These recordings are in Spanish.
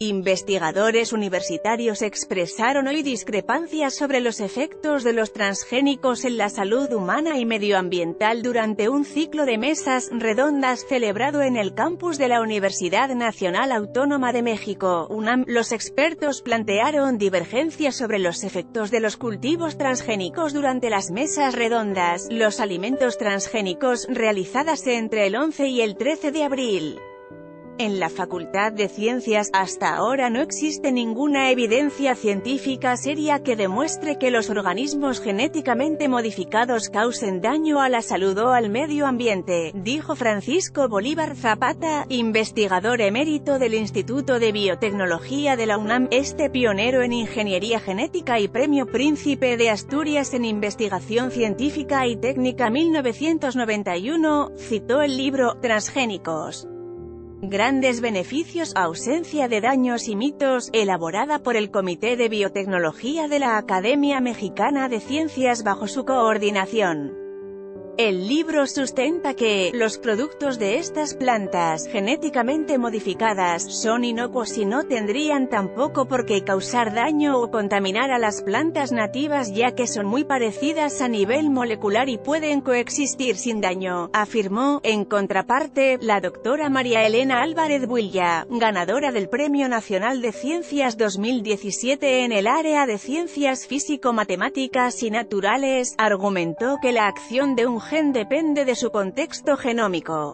Investigadores universitarios expresaron hoy discrepancias sobre los efectos de los transgénicos en la salud humana y medioambiental durante un ciclo de mesas redondas celebrado en el campus de la Universidad Nacional Autónoma de México, UNAM. Los expertos plantearon divergencias sobre los efectos de los cultivos transgénicos durante las mesas redondas, los alimentos transgénicos, realizadas entre el 11 y el 13 de abril. En la Facultad de Ciencias, hasta ahora no existe ninguna evidencia científica seria que demuestre que los organismos genéticamente modificados causen daño a la salud o al medio ambiente, dijo Francisco Bolívar Zapata, investigador emérito del Instituto de Biotecnología de la UNAM, pionero en ingeniería genética y Premio Príncipe de Asturias en investigación científica y técnica 1991, citó el libro «Transgénicos. Grandes beneficios, ausencia de daños y mitos», elaborada por el Comité de Biotecnología de la Academia Mexicana de Ciencias bajo su coordinación. El libro sustenta que los productos de estas plantas genéticamente modificadas son inocuos y no tendrían tampoco por qué causar daño o contaminar a las plantas nativas, ya que son muy parecidas a nivel molecular y pueden coexistir sin daño, afirmó. En contraparte, la doctora María Elena Álvarez Builla, ganadora del Premio Nacional de Ciencias 2017 en el área de ciencias físico-matemáticas y naturales, argumentó que la acción de un gen depende de su contexto genómico.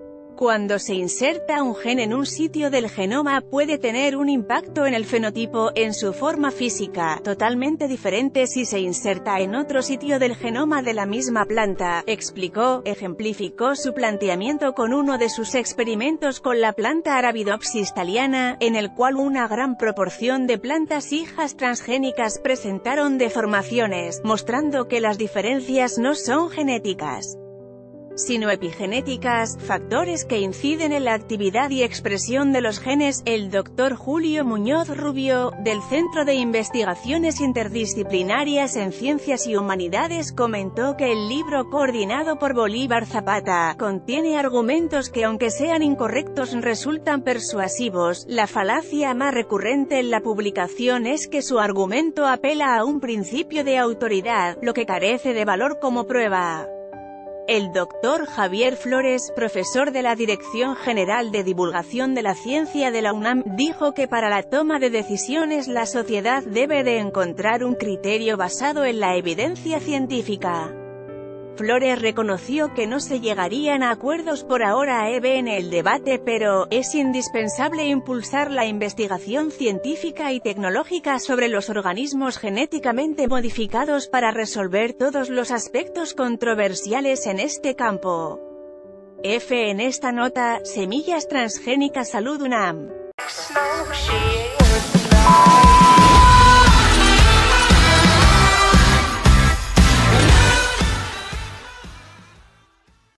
Cuando se inserta un gen en un sitio del genoma puede tener un impacto en el fenotipo, en su forma física, totalmente diferente si se inserta en otro sitio del genoma de la misma planta, explicó. Ejemplificó su planteamiento con uno de sus experimentos con la planta Arabidopsis thaliana, en el cual una gran proporción de plantas hijas transgénicas presentaron deformaciones, mostrando que las diferencias no son genéticas, sino epigenéticas, factores que inciden en la actividad y expresión de los genes. El Dr. Julio Muñoz Rubio, del Centro de Investigaciones Interdisciplinarias en Ciencias y Humanidades, comentó que el libro coordinado por Bolívar Zapata contiene argumentos que, aunque sean incorrectos, resultan persuasivos. La falacia más recurrente en la publicación es que su argumento apela a un principio de autoridad, lo que carece de valor como prueba. El doctor Javier Flores, profesor de la Dirección General de Divulgación de la Ciencia de la UNAM, dijo que para la toma de decisiones la sociedad debe de encontrar un criterio basado en la evidencia científica. Flores reconoció que no se llegarían a acuerdos por ahora en el debate, pero es indispensable impulsar la investigación científica y tecnológica sobre los organismos genéticamente modificados para resolver todos los aspectos controversiales en este campo. En esta nota, Semillas Transgénicas Salud UNAM.